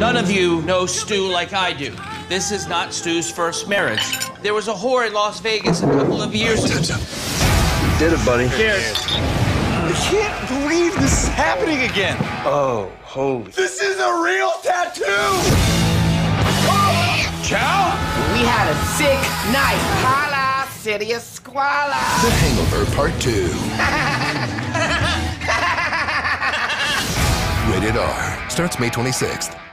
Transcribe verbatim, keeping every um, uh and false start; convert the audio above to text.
None of you know Stu like I do. This is not Stu's first marriage. There was a whore in Las Vegas a couple of years ago. You did it, buddy. Cheers. I can't believe this is happening again. Oh, holy. This is a real tattoo! Oh, Cal? We had a sick night. Holla, city of squalor. The Hangover Part two. Rated R. Starts May twenty-sixth.